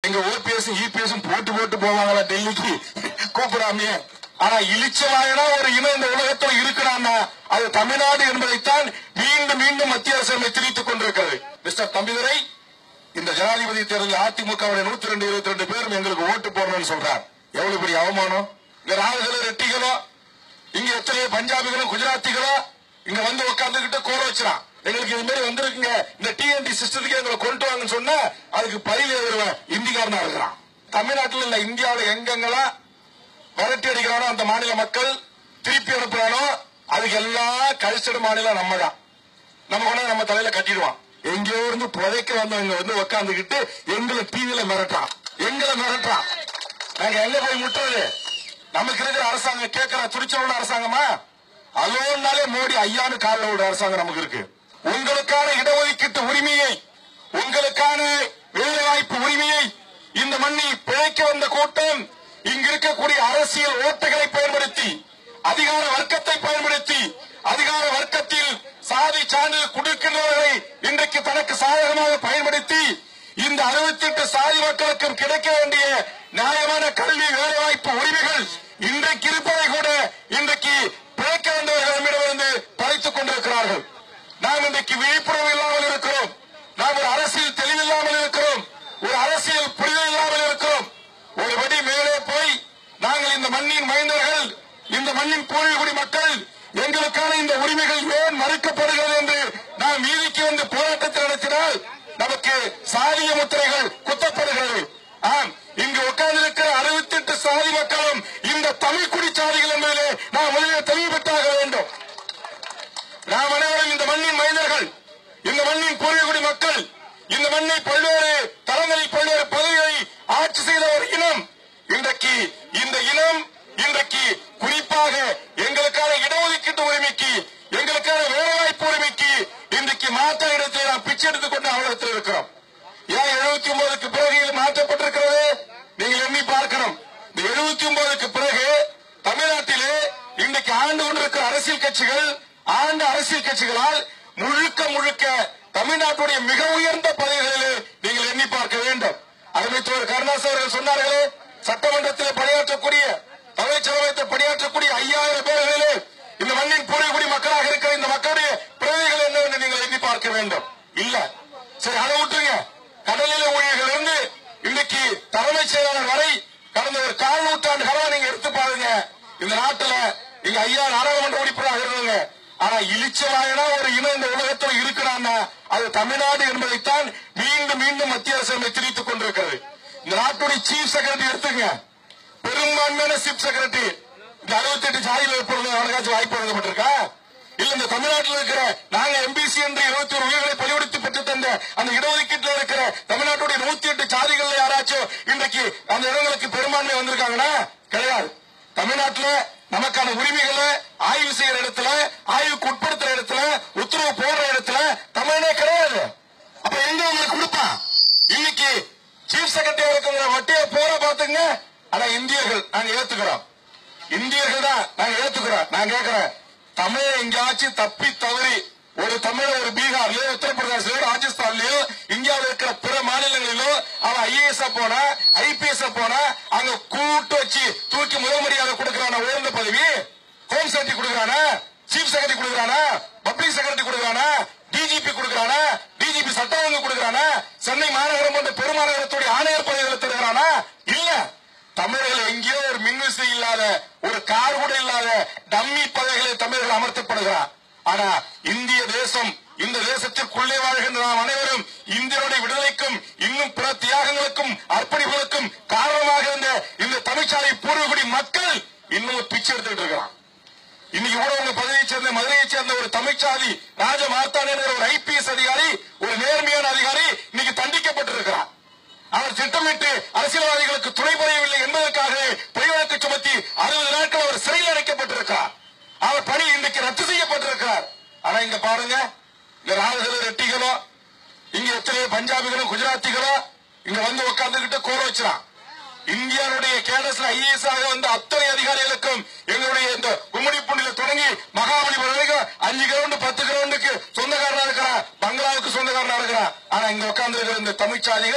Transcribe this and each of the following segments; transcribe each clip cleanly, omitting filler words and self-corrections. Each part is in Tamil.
எங்க ஓபிஎஸ் இபிஎஸ் போட்டு போட்டு போவாங்களா டெல்லிக்கு கூப்பிடாமே. ஆனா இளிச்சவாயனா ஒரு இனம் இந்த உலகத்தில் இருக்கிறான்னா அது தமிழ்நாடு என்பதைத்தான் மீண்டும் மீண்டும் மத்திய அரசு தெரிவித்துக் கொண்டிருக்கிறது. மிஸ்டர் தம்பிதுரை, இந்த ஜனாதிபதி தேர்தலில் அதிமுகவுடைய 102-22 பேரும் எங்களுக்கு ஓட்டு போடணும்னு சொல்றார். எவ்வளவு பெரிய அவமானம்! இங்க ராகுகளும் ரெட்டிகளும், இங்க எத்தனையோ பஞ்சாபிகளும் குஜராத்திகளும் இங்க வந்து உட்கார்ந்துகிட்டு கோர வச்சான். எங்களுக்கு இது மாதிரி வந்திருக்குங்க, இந்த டிஎன்டி சிஸ்டத்துக்கு எங்களை கொண்டு வாங்கன்னு சொன்னா அதுக்கு பதில் எழுதுவேன் இந்திக்காரனா இருக்கிறான். தமிழ்நாட்டில் இல்ல, இந்தியாவில் எங்கெங்கெல்லாம் விரட்டி அடிக்கிறானோ அந்த மாநில மக்கள் திருப்பி அனுப்புறானோ அதுக்கு எல்லாம் கழிச்சிட மாநிலம் நம்ம தான். நம்ம கொண்டா நம்ம தலையில கட்டிடுவான். எங்கேயோ இருந்து புதைக்க வந்தவங்க வந்து உட்காந்துக்கிட்டு எங்களை டிவியில மிரட்டான், எங்களை மிரட்டான். நாங்க எங்க போய் முட்டுறது? நமக்கு இருக்கிற அரசாங்கம் கேட்கிற துடிச்சலோட அரசாங்கமா? அலோன்னாலே மோடி ஐயானு காலில் விட அரசாங்கம் நமக்கு இருக்கு. உங்களுக்கான இடஒதுக்கீட்டு உரிமையை, உங்களுக்கான வேலைவாய்ப்பு உரிமையை இந்த மண்ணில் பிழைக்க வந்த கூட்டம் இங்கு இருக்கக்கூடிய அரசியல் ஓட்டுகளை பயன்படுத்தி, அதிகார வர்க்கத்தை பயன்படுத்தி, அதிகார வர்க்கத்தில் சாதி சான்றிதழ் கொடுக்கின்றவர்களை இன்றைக்கு தனக்கு சாதகமாக பயன்படுத்தி இந்த 68 சாதி மக்களுக்கும் கிடைக்க வேண்டிய நியாயமான கல்வி வேலைவாய்ப்பு உரிமைகள் இன்றைக்கு இருப்பதை கூட இன்றைக்கு பிழைக்க வந்தவர்களிடமிருந்து பறித்துக் கொண்டிருக்கிறார்கள். நாம் இன்றைக்கு விழிப்புணர்வு இல்லாமல் இருக்கிறோம். நாம் ஒரு அரசியல் தெளிவில்லாமல் இருக்கிறோம். ஒரு அரசியல் புரிதல் இல்லாமல் இருக்கிறோம். ஒரு படி மேலே போய் நாங்கள் இந்த மண்ணின் மைந்தர்கள், இந்த மண்ணின் பூர்வீகுடி மக்கள், எங்களுக்கான இந்த உரிமைகள் ஏன் மறுக்கப்படுகிறது என்று நாம் வீதிக்கு வந்து போராட்டத்தை நடத்தினால் நமக்கு சாதிய முத்திரைகள் குத்தப்படுகிறது. ஆம், இங்கு உட்கார்ந்திருக்கிற 68 சாதி மக்களும் இந்த தமிழ் குடி சாதிகள் என்பதிலே நாம் முதலில் தெளிவுபட்டாக வேண்டும். நாம் அனைவரும் இந்த மண்ணின் மைந்தர்கள், இந்த மண்ணின் பூர்வீகுடி மக்கள், இந்த மண்ணை பல்வேறு தளங்களில் பல்வேறு பதவிகளை ஆட்சி செய்த ஒரு இனம். இன்றைக்கு இந்த இனம் இன்றைக்கு குறிப்பாக எங்களுக்கான இடஒதுக்கீட்டு உரிமைக்கு, எங்களுக்கான வேலைவாய்ப்பு உரிமைக்கு இன்றைக்கு மாற்ற இடத்தில் நாம் பிச்சை எடுத்துக் கொண்டு அவலத்தில் இருக்கிறோம். ஏன் 79க்கு பிறகு இது மாற்றப்பட்டிருக்கிறது? நீங்கள் எண்ணி பார்க்கணும். இந்த 79க்கு பிறகு தமிழ்நாட்டிலே இன்றைக்கு ஆண்டு கொண்டிருக்கிற அரசியல் கட்சிகள், ஆண்ட அரசியல் கட்சிகளால் முழுக்க முழுக்க தமிழ்நாட்டுடைய மிக உயர்ந்த பதவிகளிலே நீங்கள் எண்ணி பார்க்க வேண்டும். அமைச்சர் கருணாநிதி அவர்கள் சொன்னார்களே, சட்டமன்றத்தில் பணியாற்றக்கூடிய, அமைச்சரவையில் பணியாற்றக்கூடிய 5000 பேர்களிலே இந்த மண்ணின் பூர்வீகுடி மக்களாக இருக்கிற இந்த மக்களுடைய பிரதிகள் என்னவென்று நீங்கள் எண்ணி பார்க்க வேண்டும். இல்ல, சரி அதை விட்டுருங்க. கடலில ஊழியர்கள் இருந்து இன்னைக்கு தலைமைச் செயலாளர் வரை கடந்த ஒரு 4 நூற்றாண்டு காலம் நீங்க எடுத்து பாருங்க. இந்த நாட்டில் இங்க ஐயா நாடாளுமன்ற உறுப்பினராக இருந்தாங்க. ஆனா இளிச்சவாயனா ஒரு இனம் இந்த உலகத்தில் இருக்கிறான்னா அது தமிழ்நாடு என்பதைத்தான் மீண்டும் மீண்டும் மத்திய அரசு தெரிவித்துக் கொண்டிருக்கிறது. இந்த நாட்டுடைய சீஃப் செக்ரட்டரி எடுத்துங்க, பெரும்பான்மையான சீஃப் செக்ரட்டரி இந்த 68 ஜாதியில் இருப்பவர்கள் அவனுக்காச்சும் வாய்ப்பு வழங்கப்பட்டிருக்கா? இல்ல இந்த தமிழ்நாட்டில் இருக்கிற நாங்க எம்பிசி என்று 21 உயிர்களை பலியெடுத்து பெற்று தந்த அந்த இடஒதுக்கீட்டில் இருக்கிற தமிழ்நாட்டுடைய 108 ஜாதிகள் யாராச்சும் இன்றைக்கு அந்த இடங்களுக்கு பெரும்பான்மை வந்திருக்காங்கன்னா கிடையாது. தமிழ்நாட்டில் நமக்கான உரிமைகளை ஆய்வு செய்யற இடத்துல, ஆய்வுக்கு உட்படுத்துற இடத்துல, உத்தரவு போடுற இடத்துல தமிழனே கிடையாது. அப்ப எங்க உங்களுக்கு கொடுப்பான்? இன்னைக்கு சீஃப் செக்ரட்டரி இருக்கிற வட்டியை போற பாத்துங்க. ஆனா இந்தியர்கள் நாங்க ஏத்துக்கிறோம், இந்தியர்கள் தான் நாங்க ஏத்துக்கிறோம். நான் கேட்கிறேன், தமிழ் எங்கேயாச்சும் தப்பி தவறி ஒரு தமிழ ஒரு பீகார்லயோ, உத்தரப்பிரதேசலயோ, ராஜஸ்தான்லயோ, இந்தியாவில் இருக்கிற பிற மாநிலங்களிலோ அவன் ஐஏஎஸ் போனா, ஐபிஎஸ் போனா அங்க கூட்டு வச்சு தூக்கி முதல் மரியாதை கொடுக்கிறான உயர்ந்த பதவி, ஹோம் செக்ரட்டரி கொடுக்கிறானா, சீஃப் செக்ரட்டரி கொடுக்கிறானா, பப்ளிக் செக்ரட்டரி கொடுக்கிறானா, டிஜிபி கொடுக்கிறானா, டிஜிபி சட்ட ஒழுங்கு கொடுக்கிறானா, சென்னை மாநகரம் போன்ற பெருமாநகரத்துடைய ஆணையர் பதவிகளை தருகிறானா? இல்ல. தமிழர்கள் எங்கேயோ ஒரு மின்விசை இல்லாத, ஒரு கார் கூட இல்லாத டம்மி பதவிகளை தமிழர்கள் அமர்த்தப்படுகிறார். ஆனா இந்திய தேசம், இந்த தேசத்திற்குள்ளே வாழ்கின்ற நாம் அனைவரும் இந்தியனுடைய விடுதலைக்கும் இன்னும் பிற தியாகங்களுக்கும் அர்ப்பணிப்புகளுக்கும் காரணமாக இருந்த இந்த தமிழ்ச்சாலை பூர்வகுடி மக்கள் இன்னும் பிச்சை எடுத்துட்டு இருக்கிறான். இன்னைக்கு கூட உங்க பதவியை சேர்ந்த மதுரையை சேர்ந்த ஒரு தமிழ்ச்சாதி ராஜ மார்த்தான் என்ற ஒரு ஐபிஎஸ் அதிகாரி, ஒரு நேர்மையான அதிகாரி இன்னைக்கு தண்டிக்கப்பட்டிருக்கிறார். அவர் திட்டமிட்டு அரசியல்வாதிகளுக்கு துணை புரியவில்லை என்பதற்காக பொய் வழக்கு சுமத்தி 60 நாட்கள் அவர் சிறையில் அடைக்கப்பட்டிருக்கிறார். அவர் பணி இன்றைக்கு ரத்து செய்யப்பட்டிருக்கிறார். ஆனா இங்க பாருங்க, இந்த ராகுகளும் ரெட்டிகளும், இங்க எத்தனையோ பஞ்சாபிகளும் குஜராத்திகளும் இங்க வந்து உட்கார்ந்துகிட்டு கோர வச்சான். இந்தியாவுடைய கேடஸ்ல ஐஏஎஸ் ஆக வந்த அத்தனை அதிகாரிகளுக்கும் எங்களுடைய இந்த கும்மிடி பூண்டில தொடங்கி மகாபலிபுரம் வரைக்கும் 5 கிரவுண்ட் 10 கிரவுண்டுக்கு சொந்தக்காரனா இருக்கிறான், பங்களாவுக்கு சொந்தக்காரனா இருக்கிறான். ஆனா இங்க உட்கார்ந்து இருக்கிற இந்த தமிழ்ச்சாதிகள்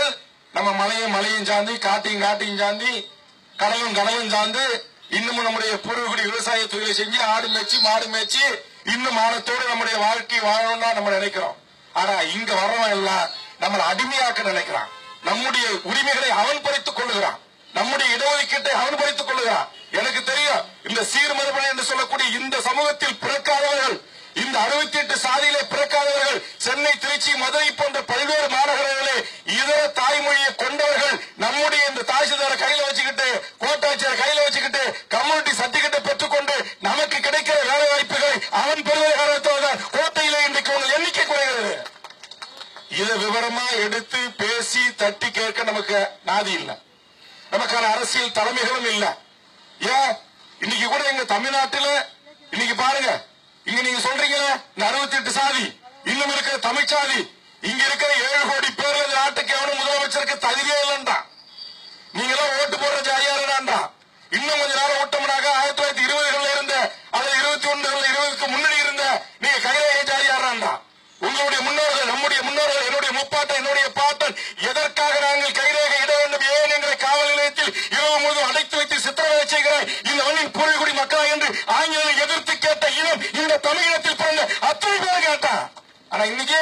நம்ம மலையும் சார்ந்து காட்டையும் சார்ந்து கடலும் சார்ந்து இன்னமும் நம்முடைய பூர்வகுடி விவசாய தொழிலை செஞ்சு ஆடு மேய்ச்சி மாடு மேய்ச்சி இன்னும் மானத்தோடு நம்முடைய வாழ்க்கை வாழணும்னா நம்ம நினைக்கிறோம். ஆனா இங்க வரவன் எல்லாம் நம்மளை அடிமையாக்க நினைக்கிறான். நம்முடைய உரிமைகளை அவன் பறித்துக் கொள்ளுகிறான். நம்முடைய இடஒதுக்கீட்டை அவன் பறித்துக் கொள்ளுகிறான். எனக்கு தெரியும், இந்த சீர்மரபணி என்று சொல்லக்கூடிய இந்த சமூகத்தில் பிறக்காதவர்கள், இந்த 68 சாதியிலே பிறக்காதவர்கள், சென்னை, திருச்சி, மதுரை போன்ற பல்வேறு மாநகரங்களிலே இதர தாய்மொழியை கொண்டவர்கள் நம்முடைய இந்த தாசில்தாரை கையில வச்சுக்கிட்டு, கோட்டாட்சியரை கையில வச்சுக்கிட்டு, கம்யூனிட்டி சர்டிபிகேட்டை பெற்றுக்கொண்டு நமக்கு கிடைக்கிற வேலை வாய்ப்புகளை அவன் பெறுவதை காரணத்தால் கோட்டையிலே இன்றைக்கு உங்கள் எண்ணிக்கை குறைகிறது. இதை விவரமா எடுத்து பேசி தட்டி கேட்க நமக்கு நாதி இல்லை. நமக்கான அரசியல் தலைமைகளும் இல்லை. ஏன் இன்னைக்கு கூட எங்க தமிழ்நாட்டில் இன்னைக்கு பாருங்க, இங்க நீங்க சொல்றீங்க 68 சாதி இன்னும் இருக்கிற தமிழ் சாதி, இங்க இருக்கிற 7 கோடி பேர் நாட்டுக்கு எவனும் முதலமைச்சருக்கு தகுதியே இல்லைன்றா. நீங்க எல்லாம் ஓட்டு போடுற ஜாலியாரா. இன்னும் கொஞ்ச நேரம் ஓட்டமுனாக 1920 இருந்த அல்லது 21 20க்கு முன்னாடி இருந்த நீங்க கைரேகை ஜாலியாரா. உங்களுடைய முன்னோர்கள், நம்முடைய முன்னோர்கள், என்னுடைய முப்பாட்டன், என்னுடைய பாட்டன் எதற்காக நாங்கள் கைரேகை இட வேண்டும், ஏன் எங்களை காவல் நிலையத்தில் இரவு முழுவதும் அடைத்து வைத்து சித்திரவதை செய்கிறாய் இந்த மண்ணின் பூர்வீகுடி மக்களா என்று ஆங்கில எதிர்த்து கேட்ட இனம் இந்த தமிழகத்தில் பிறந்த அத்தனை பேர் கேட்டான். ஆனா இன்னைக்கு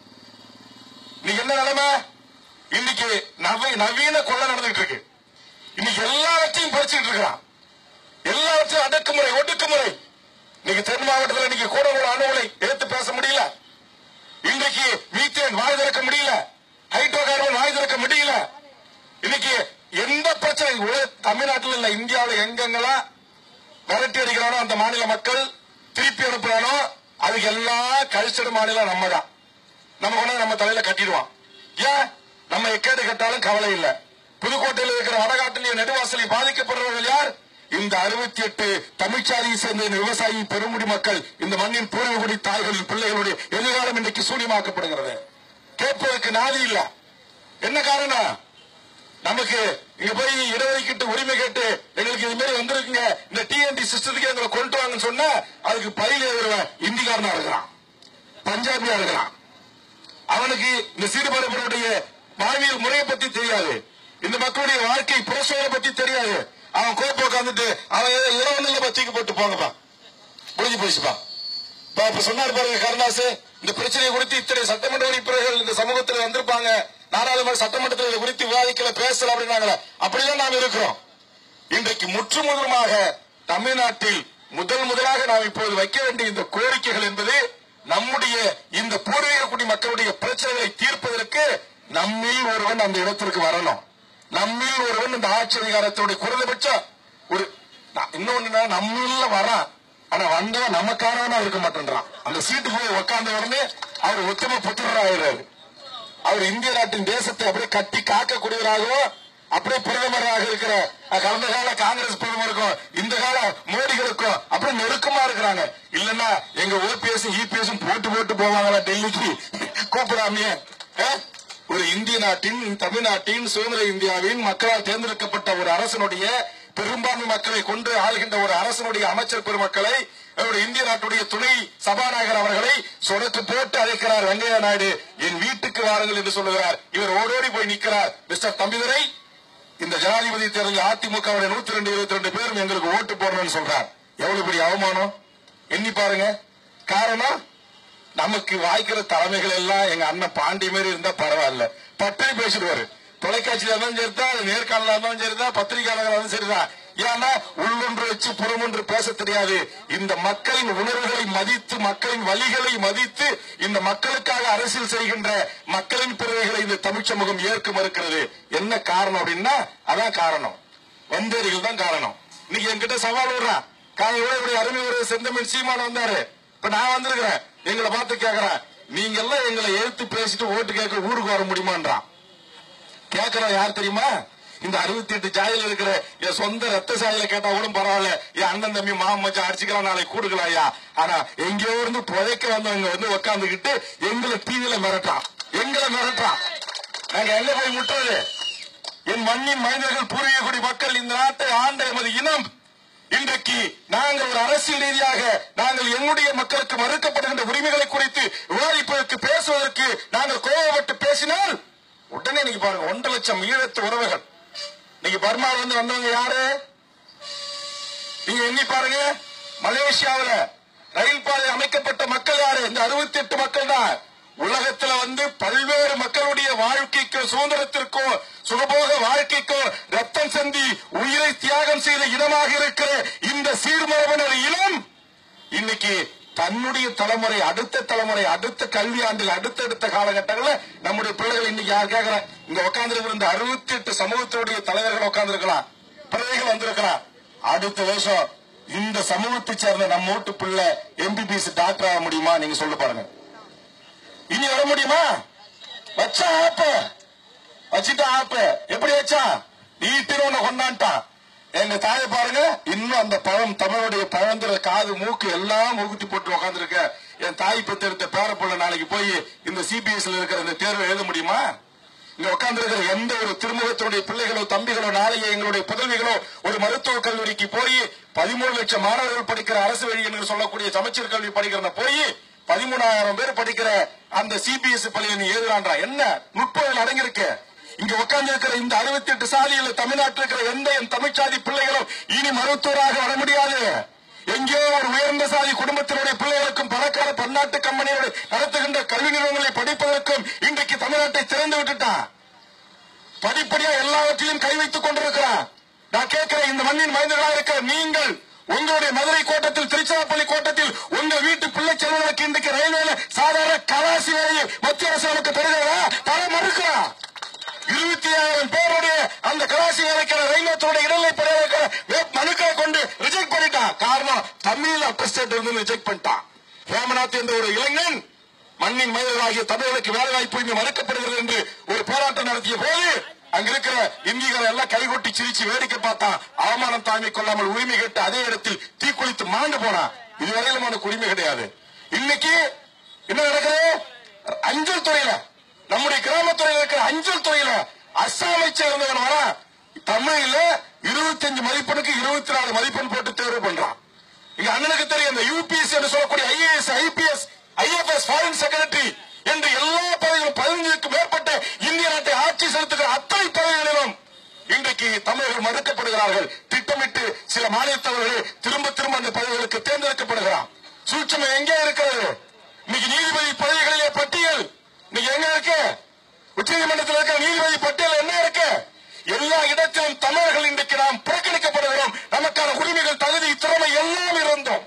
என்ன நிலைமை? இன்னைக்கு நவீன கொள்ளை நடந்துட்டு இருக்கு. இன்னைக்கு எல்லாவற்றையும் பறிச்சுட்டு இருக்கிறான். எல்லாவற்றையும் அடக்குமுறை, ஒடுக்குமுறை. இன்னைக்கு தென் மாவட்டத்தில் இன்னைக்கு கூட அணு உலை எடுத்து பேச முடியல. இன்றைக்கு மீத்தேன் வாய் திறக்க முடியல, ஹைட்ரோ கார்பன் வாய் திறக்க முடியல. இன்னைக்கு எந்த பிரச்சனை தமிழ்நாட்டில் இல்ல, இந்தியாவில் எங்கெங்கெல்லாம் விரட்டி அடிக்கிறானோ அந்த மாநில மக்கள் திருப்பி அனுப்புறானோ அதுக்கு எல்லாம் கழிச்சிட மாநிலம் நம்ம தான். நம்ம கொண்டு நம்ம தலையில கட்டிடுவான். ஏன் நம்ம எக்கேடு கட்டாலும் கவலை இல்லை. புதுக்கோட்டையில் இருக்கிற வடகாட்டிலேயே நெடுவாசலை பாதிக்கப்படுறவர்கள் யார்? இந்த 68 தமிழ்ச்சாதியை சேர்ந்த விவசாயி பெருங்குடி மக்கள், இந்த மண்ணின் பூர்வகுடி தாய்களின் பிள்ளைகளுடைய எதிர்காலம் இன்றைக்கு சூனியமாக்கப்படுகிறது. கேட்பதற்கு நாதி இல்ல. என்ன காரணம்? நமக்கு இங்க போய் இடஒதுக்கீட்டு உரிமை கேட்டு எங்களுக்கு இது மாதிரி வந்திருக்குங்க, இந்த டிஎன்டி சிஸ்டத்துக்கு எங்களை கொண்டு வாங்கன்னு சொன்னா அதுக்கு பயில எழுதுறவன் இந்திக்காரனா இருக்கிறான், பஞ்சாபியா இருக்கிறான். அவனுக்கு இந்த சீர்பரப்பனுடைய வாழ்வியல் முறையை பத்தி தெரியாது, இந்த மக்களுடைய வாழ்க்கை புரட்சியை பத்தி தெரியாது. அவன் கோப்பை உட்காந்துட்டு அவன் இரவு பத்திக்கு போட்டு போங்கப்பா, முடிஞ்சு போயிச்சுப்பா. இப்ப சொன்னார் பாருங்க கருணாசு, இந்த பிரச்சனையை குறித்து இத்தனை சட்டமன்ற உறுப்பினர்கள் இந்த சமூகத்தில் வந்திருப்பாங்க, நாடாளுமன்ற சட்டமன்றத்தில் இதை குறித்து விவாதிக்கல பேசல அப்படின்னாங்களே, அப்படிதான் நாம் இருக்கிறோம். இன்றைக்கு முற்றுமுதலுமாக தமிழ்நாட்டில் முதலாக நாம் இப்போது வைக்க வேண்டிய இந்த கோரிக்கைகள் என்பது நம்முடைய இந்த பூர்வீக குடி மக்களுடைய பிரச்சனைகளை தீர்ப்பதற்கு நம்மில் ஒருவன் அந்த இடத்திற்கு வரணும். நம்மில் ஒருவன் இந்த ஆட்சி அதிகாரத்தோட குறைந்தபட்சம் ஒரு இன்னொன்னு நம்மள வரான், ஆனா வந்தா நமக்கான இருக்க மாட்டேன்றான். அந்த சீட்டு போய் உட்கார்ந்த உடனே அவர் உத்தம புத்திரராகிறாரு. அவர் இந்திய நாட்டின் தேசத்தை அப்படியே கட்டி காக்கக்கூடியவராகவும் அப்படியே பிரதமராக இருக்கிற கடந்த கால காங்கிரஸ் பிரதமருக்கும் இந்த கால மோடிகளுக்கும் அப்படியே நெருக்கமா இருக்கிறாங்க. இல்லன்னா எங்க ஓபிஎஸ் இபிஎஸ் போட்டு போவாங்களா டெல்லிக்கு கூப்பிடாமே. ஒரு இந்திய நாட்டின், தமிழ்நாட்டின், சுதந்திர இந்தியாவின் மக்களால் தேர்ந்தெடுக்கப்பட்ட ஒரு அரசனுடைய பெரும்பான்மை மக்களை கொண்டு ஆளுகின்ற ஒரு அரசனுடைய அமைச்சர் பெருமக்களை, இந்திய நாட்டுடைய துணை சபாநாயகர் அவர்களை சொடக்கு போட்டு அழைக்கிறார் வெங்கையா நாயுடு. என் வீட்டுக்கு வாருங்கள் என்று சொல்லுகிறார். இவர் ஓடோடி போய் நிற்கிறார். மிஸ்டர் தம்பிதுரை, இந்த ஜனாதிபதி தேர்தலில் அதிமுக 102 22 பேரும் எங்களுக்கு ஓட்டு போடணும்னு சொல்றார். எவ்வளவு பெரிய அவமானம் எண்ணி பாருங்க. காரணம், நமக்கு வாய்க்கிற தலைமைகள் எல்லாம் எங்க அண்ணன் பாண்டி மாதிரி இருந்தா பரவாயில்ல, பட்டனை பேசிடுவாரு. தொலைக்காட்சியில இருந்தாலும் சரிதான், நேர்காணல இருந்தாலும் சரிதான், பத்திரிகையாளர்கள் இருந்தாலும் சரிதான். ஏன்னா உள்ளொன்று வச்சு புறமொன்று பேச தெரியாது. இந்த மக்களின் உணர்வுகளை மதித்து, மக்களின் வழிகளை மதித்து, இந்த மக்களுக்காக அரசியல் செய்கின்ற மக்களின் பிறவைகளை இந்த தமிழ் சமூகம் ஏற்க மறுக்கிறது. என்ன காரணம் அப்படின்னா, அதான் காரணம், வந்தேரிகள் தான் காரணம். இன்னைக்கு என்கிட்ட சவால் விடுறான். காலையோட அருமை ஒரு செந்தமிழ் சீமான் வந்தாரு. இப்ப நான் வந்திருக்கிறேன், எங்களை பார்த்து கேட்கிறேன், நீங்க எல்லாம் எங்களை எழுத்து பேசிட்டு ஓட்டு கேட்க ஊருக்கு வர முடியுமான்றான். கேட்கிறோம் யார் தெரியுமா? இந்த 68 சாயல இருக்கிற என் சொந்த ரத்த சாயல கேட்டா கூட பரவாயில்ல, என் அண்ணன் தம்பி மாமன் மச்சான் அடிச்சுக்கலாம், நாளைக்கு கூடுக்கலாயா. ஆனா எங்கேயோ இருந்து புதைக்க வந்தவங்க வந்து உட்காந்துக்கிட்டு எங்களை டிவியில மிரட்டான், எங்களை மிரட்டான். நாங்க எங்க போய் முட்டுறது? என் மண்ணின் மனிதர்கள், பூர்வீக குடி மக்கள், இந்த நாட்டை ஆண்ட எமது இனம் இன்றைக்கு நாங்கள் ஒரு அரசியல் ரீதியாக நாங்கள் எங்களுடைய மக்களுக்கு மறுக்கப்படுகின்ற உரிமைகளை குறித்து விவாதிப்பதற்கு, பேசுவதற்கு நாங்கள் கோபப்பட்டு பேசினால் உடனே நீங்க பாருங்க 1.5 லட்சம் ஈழத்து உறவுகள் நீங்க பர்மால இருந்து வந்தவங்க யாரு? நீங்க எண்ணி பாருங்க. மலேசியாவில் ரயில் பாதை அமைக்கப்பட்ட மக்கள் யாரு? இந்த 68 மக்கள் தான். உலகத்துல பல்வேறு மக்களுடைய வாழ்க்கைக்கோ சுதந்திரத்திற்கோ சுகபோக வாழ்க்கைக்கோ ரத்தம் சிந்தி உயிரை தியாகம் செய்த இடமாக இருக்கிற இந்த சீர்மரபினர் இனம் இன்னைக்கு தன்னுடைய தலைமுறை, அடுத்த தலைமுறை, அடுத்த கல்வி ஆண்டில் அடுத்தடுத்த காலகட்டங்களில் நம்முடைய பிள்ளைகள் இன்னைக்கு யார் கேட்கிற இங்க உட்கார்ந்து இருந்த 68 சமூகத்துடைய தலைவர்கள் உட்கார்ந்து இருக்கலாம், பிள்ளைகள் வந்திருக்கலாம். அடுத்த வருஷம் இந்த சமூகத்தை சேர்ந்த நம்ம வீட்டு பிள்ளை எம்பிபிஎஸ் டாக்டர் ஆக முடியுமா? நீங்க சொல்ல பாருங்க. இனி வர முடியுமா? வச்சா ஆப்ப வச்சுட்டா ஆப்ப எப்படி வச்சா நீட்டின்னு ஒண்ணு கொண்டான்ட்டான். எங்க தாயை பாருங்க, இன்னும் அந்த பழம் தமிழுடைய பழந்திர காது மூக்கு எல்லாம் மூக்குத்தி போட்டு உட்கார்ந்து இருக்க என் தாய் பெற்றெடுத்த பேரப்புள்ள நாளைக்கு போய் இந்த சிபிஎஸ்ல இருக்கிற இந்த தேர்வை எழுத முடியுமா? இங்க உட்கார்ந்து இருக்கிற எந்த ஒரு திருமுகத்தினுடைய பிள்ளைகளோ தம்பிகளோ நாளைக்கு எங்களுடைய புதல்விகளோ ஒரு மருத்துவக் கல்லூரிக்கு போய் 13 லட்சம் மாணவர்கள் படிக்கிற அரசு வழி என்று சொல்லக்கூடிய சமச்சீர் கல்வி படிக்கிற போய் 13,000 பேர் படிக்கிற அந்த சிபிஎஸ் பள்ளியை நீ எழுதுறான்றா? என்ன நுட்பங்கள் அடங்கியிருக்கு? இங்க உட்கார்ந்து இருக்கிற இந்த 68 சாதியில் தமிழ்நாட்டில் இருக்கிற எந்த தமிழ் சாதி பிள்ளைகளும் இனி மருத்துவராக வர முடியாது. எங்கேயோ ஒரு உயர்ந்த சாதி குடும்பத்தினுடைய பிள்ளைகளுக்கும் பணக்கார பன்னாட்டு கம்பெனிகளை நடத்துகின்ற கல்வி நிறுவனங்களை படிப்பதற்கும் இன்றைக்கு தமிழ்நாட்டை திறந்து விட்டுட்டான். படிப்படியா எல்லாவற்றிலும் கை வைத்துக் கொண்டிருக்கிறான். நான் கேட்கிறேன், இந்த மண்ணின் மைந்தர்களாக இருக்கிற நீங்கள் உங்களுடைய மதுரை கோட்டத்தில், திருச்சிராப்பள்ளி கோட்டத்தில் உங்க வீட்டு பிள்ளை செல்வங்களுக்கு இன்றைக்கு ரயில்வேல சாதாரண கலாசி வேலையை மத்திய அரசு நமக்கு தருகிறதா? தர மறுக்கிறான். 25,000 பேருடைய அந்த கலாசி வேலைக்கான ரயில்வே துறையுடைய இடைநிலை பணியாளர் மனுக்களை கொண்டு ரிஜெக்ட் பண்ணிட்டான். காரணம் தமிழ் அட்டஸ்டேட் இருந்து ரிஜெக்ட் பண்ணிட்டான். ஹேமநாத் என்ற ஒரு இளைஞன் மண்ணின் மைந்தர்களாகிய தமிழர்களுக்கு வேலை வாய்ப்பு இங்கு மறுக்கப்படுகிறது என்று ஒரு போராட்டம் நடத்திய போது அங்க இருக்கிற இந்தியர்கள் எல்லாம் கைகொட்டி சிரிச்சு வேடிக்கை பார்த்தான். அவமானம் தாங்கிக் கொள்ளாமல் உரிமை கேட்டு அதே இடத்தில் தீக்குளித்து மாண்டு போனான். இதுவரையிலும் அவனுக்கு உரிமை கிடையாது. இன்னைக்கு என்ன நடக்குது? அஞ்சல் துறையில, நம்முடைய கிராமத்துறையில் இருக்கிற அஞ்சல் துறையில அஸ்ஸாமை சேர்ந்தவன் வர தமிழ்ல 25 மதிப்பெண்ணுக்கு 24 மதிப்பெண் போட்டு தேர்வு பண்றான். இங்க அண்ணனுக்கு தெரியும், இந்த யூபிஎஸ் என்று சொல்லக்கூடிய IAS, IPS, IFS, foreign secretary என்று எல்லா பதவிகளும் 15க்கு மேற்பட்ட இந்திய நாட்டை ஆட்சி செலுத்துகிற அத்தனை பதவிகளிலும் இன்றைக்கு தமிழர்கள் மறுக்கப்படுகிறார்கள். திட்டமிட்டு சில மாநிலத்தவர்கள் திரும்ப திரும்ப அந்த பதவிகளுக்கு தேர்ந்தெடுக்கப்படுகிறார். சூட்சமம் எங்கே இருக்கிறது? இன்னைக்கு நீதிபதி பதவிகளிலே பட்டியல் இன்னைக்கு எங்க இருக்கு? உச்சநீதிமன்றத்தில் இருக்கிற நீதிபதி பட்டியல் என்ன இருக்கு? எல்லா இடத்திலும் தமிழர்கள் இன்றைக்கு நாம் புறக்கணிக்கப்படுகிறோம். நமக்கான உரிமைகள், தகுதி, திறமை எல்லாம் இருந்தும்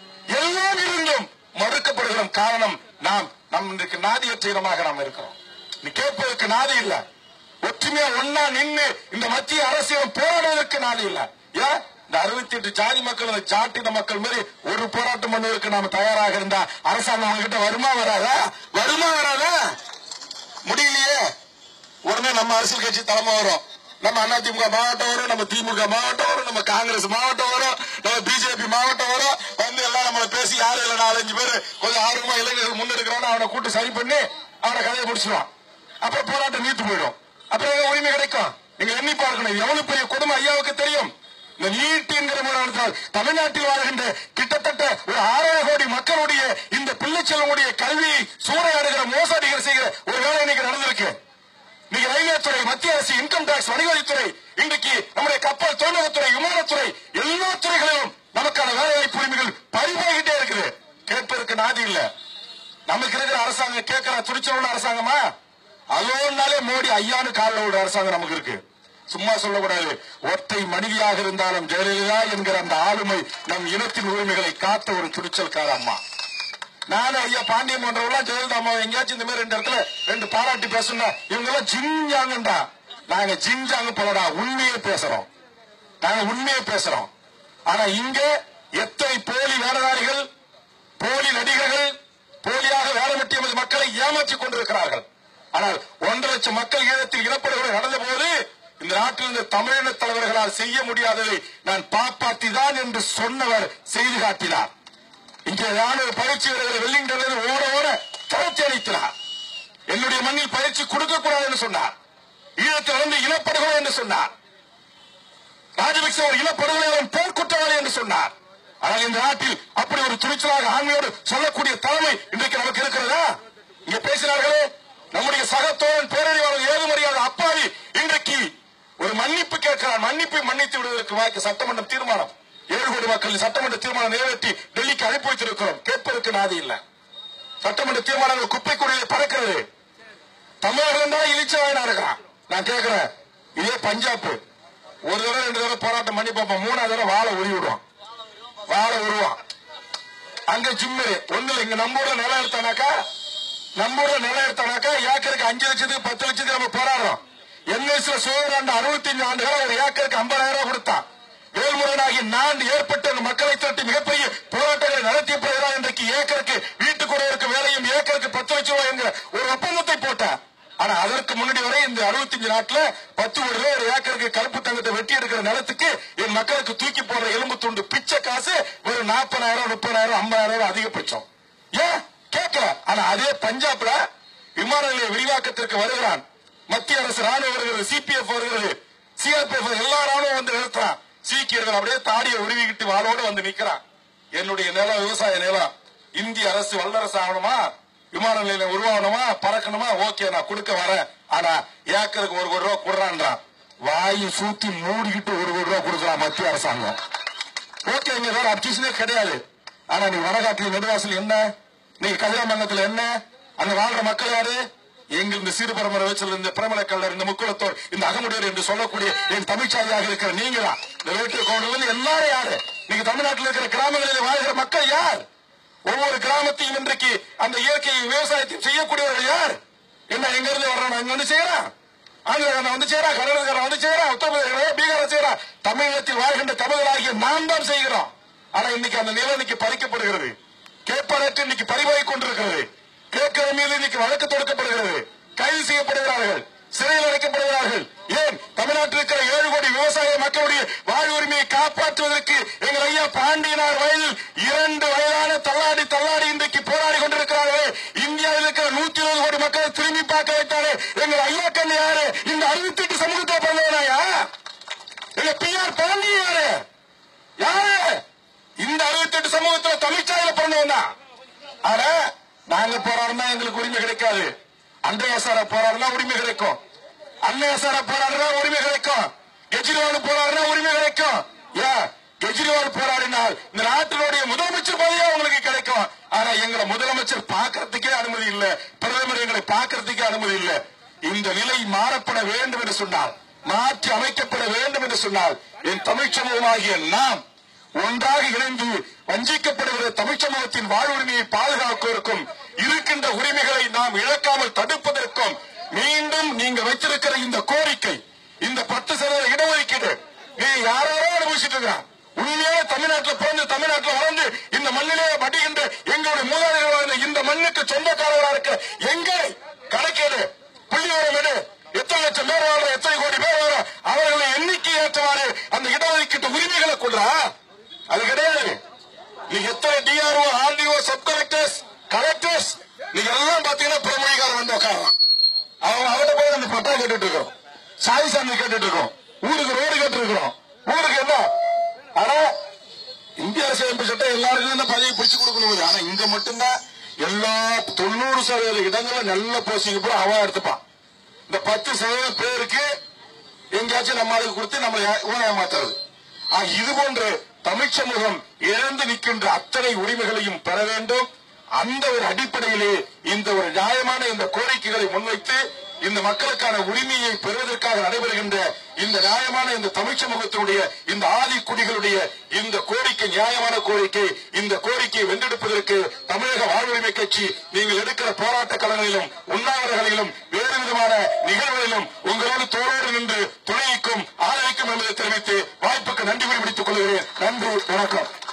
மறுக்கப்படுகிறோம். காரணம், நாம் இன்றைக்கு நாதியற்ற இனமாக நாம் இருக்கிறோம். நீ கேட்பதற்கு நாதி இல்ல. ஒற்றுமையா ஒன்னா நின்று இந்த மத்திய அரசியல் போராடுவதற்கு நாதி இல்ல. ஏன் இந்த 68 ஜாதி மக்கள், அந்த ஜாட்டின மக்கள் மாதிரி ஒரு போராட்டம் பண்ணுவதற்கு நாம தயாராக இருந்தா அரசாங்கம் அவங்க கிட்ட வருமா வராதா? முடியலையே. உடனே நம்ம அரசியல் கட்சி தலைமை வரும், நம்ம அதிமுக மாவட்டம் வரும், நம்ம திமுக மாவட்டம் வரும், நம்ம காங்கிரஸ் மாவட்டம் வரும், நம்ம பிஜேபி மாவட்டம் வரும். எல்லாம் நம்மளை பேசி யாரு இல்ல 4-5 பேர் கொஞ்சம் ஆர்வமா இளைஞர்கள் முன்னெடுக்கிறான்னு அவனை கூட்டு சரி பண்ணி அவனை கதையை முடிச்சிடுவான். அப்புறம் போராட்டம் நீத்து போயிடும். அப்புறம் உரிமை கிடைக்கும். நீங்க எண்ணி பார்க்கணும், எவ்வளவு பெரிய கொடுமை ஐயாவுக்கு தெரியும். இந்த நீட் என்கிற முறையால் தமிழ்நாட்டில் வாழ்கின்ற கிட்டத்தட்ட ஒரு 6 கோடி மக்களுடைய இந்த பிள்ளை செல்வனுடைய கல்வியை சூறையாடுகிற, மோசடிகள் செய்கிற ஒரு வேலை இன்னைக்கு நடந்திருக்கு. இன்னைக்கு ரயில்வே துறை, மத்திய அரசு, இன்கம் டாக்ஸ், வணிகவரித்துறை, இன்றைக்கு நம்முடைய கப்பல் துறைமுகத்துறை, விமானத்துறை, எல்லா துறைகளிலும் நமக்கான வேலை வாய்ப்பு உரிமைகள் பறிபோகிட்டே இருக்குது. கேட்பதற்கு நாதி இல்ல. நமக்கு இருக்கிற அரசாங்கம் கேட்கிற துணிச்சல் அரசாங்கமா? அதோனாலே மோடி ஐயானு காலில் உள்ள அரசாங்கம் நமக்கு இருக்கு. சும்மா சொல்லக்கூடாது. ஒற்றை மனைவியாக இருந்தாலும் ஜெயலலிதா என்கிற அந்த ஆளுமை நம் இனத்தின் உரிமைகளை காத்த ஒரு துணிச்சல்கார அம்மா. நானும் ஐயா பாண்டியம் போன்றவெல்லாம் ஜெயலலிதா அம்மா எங்கேயாச்சும் இந்த மாதிரி 2 இடத்துல 2 பாராட்டி பேசணும்னா இவங்க எல்லாம் ஜிஞ்சாங்கன்றா. நாங்க ஜிஞ்சாங்க போலடா, உண்மையே பேசுறோம். நாங்க உண்மையே பேசுறோம். ஆனா இங்க எத்தனை போலி வேலைதாரிகள், போலி நடிகர்கள் போலியாக வேலைமட்டி எமது மக்களை ஏமாற்றிக் கொண்டிருக்கிறார்கள். ஆனால் 1.5 லட்சம் மக்கள் ஈழத்தில் இனப்படுகொலை நடந்த போது இந்த நாட்டில் இந்த தமிழின தலைவர்களால் செய்ய முடியாததை நான் பாப்பாத்திதான் என்று சொன்னவர் செய்து காட்டினார். இங்கே ராணுவ பயிற்சி வீரர்களை வெல்லிங்டனில் ஓட துரத்தி அளித்தார். என்னுடைய மண்ணில் பயிற்சி கொடுக்க கூடாது என்று சொன்னார். ஈழத்தில் இனப்படுகொலை என்று சொன்னார். ராஜபக்சே ஒரு இனப்படுகொலை போர் குற்றவாளி என்று சொன்னார். ஆனால் இந்த நாட்டில் அப்படி ஒரு துணிச்சலாக ஆண்மையோடு சொல்லக்கூடிய தலைமை இன்றைக்கு நமக்கு இருக்கிறதா? இங்க பேசினார்களே, நம்முடைய சகத்தோழன் பேரறிவாளர் ஏதுமறியாத அப்பாவி இன்றைக்கு ஒரு மன்னிப்பு கேட்கிறார். மன்னிப்பை மன்னித்து விடுவதற்கு வாய்க்கு சட்டமன்ற தீர்மானம் 7 கோடி மக்கள் சட்டமன்ற தீர்மானம் நிறைவேற்றி டெல்லிக்கு அனுப்பி வைத்திருக்கிறோம். கேட்பதற்கு நாதி இல்ல. சட்டமன்ற தீர்மானங்கள் குப்பை கூடையில பறக்கிறது. தமிழர்கள் தான் இழிச்சவாயனா இருக்கிறான். நான் கேட்கிறேன், இதே பஞ்சாப் ஒரு தடவை 2 தடவை போராட்டம் பண்ணி பார்ப்போம். 3ஆவது தடவை வாழை உருவான். அங்க ஜிம்மு ஒண்ணு இங்க நம்ம ஊர்ல நிலம் எடுத்தானாக்கா ஏக்கருக்கு 5 லட்சத்துக்கு 10 லட்சத்துக்கு நம்ம போராடுறோம். என்எஸ்ல சுதந்திரம் 65 ஆண்டுகளா ஒரு ஏக்கருக்கு 50,000 ரூபாய் கொடுத்தான். வேல்முருகனாகி நான் ஏற்பட்ட மக்களை திரட்டி மிகப்பெரிய போராட்டங்களை நடத்திய பிறகுதான் இன்றைக்கு ஏக்கருக்கு வீட்டுக்கு ஒருவருக்கு வேலையும் ஏக்கருக்கு 10 லட்சம் ரூபாய் என்கிற ஒரு ஒப்பந்தத்தை போட்டார். ஆனா அதற்கு முன்னாடி வரை இந்த 65 நாட்டுல 10 கோடி ரூபாய் ஒரு ஏக்கருக்கு கருப்பு தங்கத்தை வெட்டி எடுக்கிற நிலத்துக்கு என் மக்களுக்கு தூக்கி போடுற எலும்பு துண்டு பிச்சை காசு ஒரு 40,000 30,000 50,000 அதிகபட்சம். ஏன் கேட்கல. ஆனா அதே பஞ்சாப்ல விமான நிலைய விரிவாக்கத்திற்கு வருகிறான். மத்திய அரசு ராணுவம் வருகிறது, சிபிஎஃப் வருகிறது, சிஆர்பிஎஃப் எல்லா ராணுவம் வந்து நிறுத்துறான். சீக்கியர்கள் அப்படியே தாடியை உருவிக்கிட்டு வாளோடு வந்து நிக்கிறான். என்னுடைய நிலம் விவசாய நிலம், இந்திய அரசு வல்லரசு ஆகணுமா, விமான நிலையம் உருவாகணுமா, பறக்கணுமா, ஓகே நான் கொடுக்க வரேன். ஆனா ஏக்கருக்கு 1 கோடி ரூபாய் கொடுறான்றான். வாயு சூத்தி மூடிக்கிட்டு 1 கோடி ரூபாய் கொடுக்கலாம் மத்திய அரசாங்கம். ஓகே, இங்க வேற அப்ஜெக்ஷனே கிடையாது. ஆனா நீ வடகாட்டில் நெடுவாசல் என்ன, நீங்க கதிராமங்கலத்தில் என்ன, அங்க வாழ்ற மக்கள் யாரு? எங்கள் இந்த சிறுபரம்பரை வச்சல், இந்த பிரமல கல்லர், இந்த முக்குளத்தோர், இந்த அகமுடையர் என்று சொல்லக்கூடிய என் தமிழ்ச்சாதியாக இருக்கிற நீங்க தான். இந்த வேற்று கோணல் எல்லாரும் யாரு? நீங்க தமிழ்நாட்டில் இருக்கிற கிராமங்களில் வாழ்கிற மக்கள் யார்? ஒவ்வொரு கிராமத்தையும் இன்றைக்கு அந்த இயற்கை விவசாயத்தையும் செய்யக்கூடியவர்கள் யார்? என்ன எங்க இருந்து வர்றான், இங்க வந்து செய்யறான், ஆந்திரக்காரன் வந்து செய்யறான், கர்நாடகாரன் வந்து செய்யறான், உத்தரப்பிரதேச பீகார செய்யறான். தமிழகத்தில் வாழ்கின்ற தமிழர்களாகிய நாம் தான் செய்கிறோம். ஆனா இன்னைக்கு அந்த நிலம் இன்னைக்கு பறிக்கப்படுகிறது. கேட்பாளற்று இன்னைக்கு பறிவாய் கொண்டிருக்கிறது. கேட்கிற மீது இன்னைக்கு வழக்கு தொடுக்கப்படுகிறது. கைது செய்யப்படுகிறார்கள், சிறையில் அடைக்கப்படுகிறார்கள். ஏன்? தமிழ்நாட்டில் இருக்கிற 7 கோடி விவசாய மக்களுடைய வாழ்வுரிமையை காப்பாற்றுவதற்கு எங்கள் ஐயா பாண்டியனார் வயதில் 2 வயதான தள்ளாடி இன்றைக்கு போராடி கொண்டிருக்கிறார்கள். இந்தியாவில் இருக்கிற 120 கோடி மக்களை திரும்பி பார்க்க வைத்தாரு எங்கள் ஐயா கண்ணு யாரு? இந்த 68 சமூகத்தை பிறந்தவனாயா? எங்க PR பாண்டியன் யாரு? இந்த 68 சமூகத்தில் தமிழ்ச்சாயில பிறந்தவன் தான். ஆனா நாங்க போராடினா எங்களுக்கு உரிமை கிடைக்காது. அன்றையாசார போராடினா உரிமை கிடைக்கும், அன்னையாசார போராடினா உரிமை கிடைக்கும், கெஜ்ரிவால் போராடினா உரிமை கிடைக்கும். ஏன்? கெஜ்ரிவால் போராடினால் இந்த நாட்டினுடைய முதலமைச்சர் பதவியா உங்களுக்கு கிடைக்கும். ஆனா எங்களை முதலமைச்சர் பார்க்கறதுக்கே அனுமதி இல்லை, பிரதமர் எங்களை பார்க்கறதுக்கே அனுமதி இல்லை. இந்த நிலை மாறப்பட வேண்டும் என்று சொன்னால், மாற்றி அமைக்கப்பட வேண்டும் என்று சொன்னால், என் தமிழ் சமூகமாகிய நாம் ஒன்றாக இணைந்து வஞ்சிக்கப்படுகிற தமிழ் சமூகத்தின் வாழ்வுரிமையை பாதுகாப்பதற்கும் இருக்கின்ற உரிமைகளை நாம் இழக்காமல் தடுப்பதற்கும் மீண்டும் நீங்க வைத்திருக்கிற இந்த கோரிக்கை, இந்த 10% இடஒதுக்கீடு நீ யாரோ அனுபவிச்சுட்டு இருக்கிறான். உண்மையாக தமிழ்நாட்டில் பிறந்து தமிழ்நாட்டில் வளர்ந்து இந்த மண்ணிலே வடிகின்ற எங்களுடைய மூதாதையர்கள் இந்த மண்ணுக்கு சொந்தக்காரர்களா இருக்க எங்கே கணக்கேடு, புள்ளிவரம் எடு, எத்தனை லட்சம் பேர் வர, எத்தனை கோடி பேர் வர, அவர்களை எண்ணிக்கை ஏற்றவாறு அந்த இடஒதுக்கீட்டு உரிமைகளை கொள்றா. அது கிடையாது. நீ எத்தனை DRO, RDO, sub collectors, collectors நீங்க எல்லாம் பாத்தீங்கன்னா புறமொழிக்காரன் வந்து உட்காரலாம். அவங்க அவர்கிட்ட போய் நம்ம பட்டா கேட்டுட்டு இருக்கோம், சாதி சாமி கேட்டுட்டு இருக்கோம், ஊருக்கு ரோடு கேட்டு இருக்கிறோம். ஊருக்கு என்ன? ஆனா இந்திய அரசியலமைப்பு சட்டம் எல்லாருக்கும் தான் பதவி பிடிச்சு கொடுக்கணும். ஆனா இங்க மட்டும்தான் எல்லா 90% இடங்கள்ல நல்ல போஸ்டிங் கூட அவன் எடுத்துப்பான். இந்த 10% பேருக்கு எங்கேயாச்சும் நம்மளுக்கு கொடுத்து நம்மளை ஏமாத்துறது. இது போன்று தமிழ் சமூகம் இழந்து நிற்கின்ற அத்தனை உரிமைகளையும் பெற வேண்டும். அந்த ஒரு அடிப்படையிலே இந்த ஒரு நியாயமான இந்த கோரிக்கைகளை முன்வைத்து இந்த மக்களுக்கான உரிமையை பெறுவதற்காக நடைபெறுகின்ற இந்த நியாயமான இந்த தமிழ் சமூகத்தினுடைய இந்த ஆதிக்குடிகளுடைய இந்த கோரிக்கை நியாயமான கோரிக்கை. இந்த கோரிக்கையை வென்றெடுப்பதற்கு தமிழக வாழ்வுரிமை கட்சி நீங்கள் எடுக்கிற போராட்ட களங்களிலும் உண்ணாவிரதங்களிலும் வேறு விதமான நிகழ்வுகளிலும் உங்களோடு தோளோடு நின்று துணைக்கும் ஆதரிக்கும் என்பதை தெரிவித்து வாய்ப்புக்கு நன்றி முடித்துக் கொள்கிறேன். நன்றி, வணக்கம்.